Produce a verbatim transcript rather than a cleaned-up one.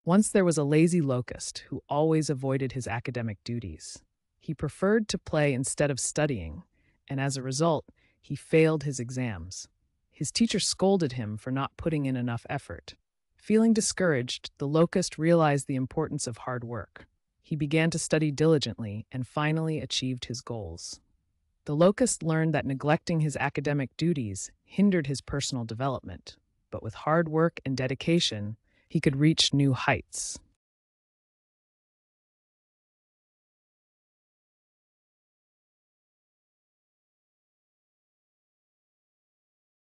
Once there was a lazy locust who always avoided his academic duties. He preferred to play instead of studying, and as a result, he failed his exams. His teacher scolded him for not putting in enough effort. Feeling discouraged, the locust realized the importance of hard work. He began to study diligently and finally achieved his goals. The locust learned that neglecting his academic duties hindered his personal development, but with hard work and dedication, he could reach new heights.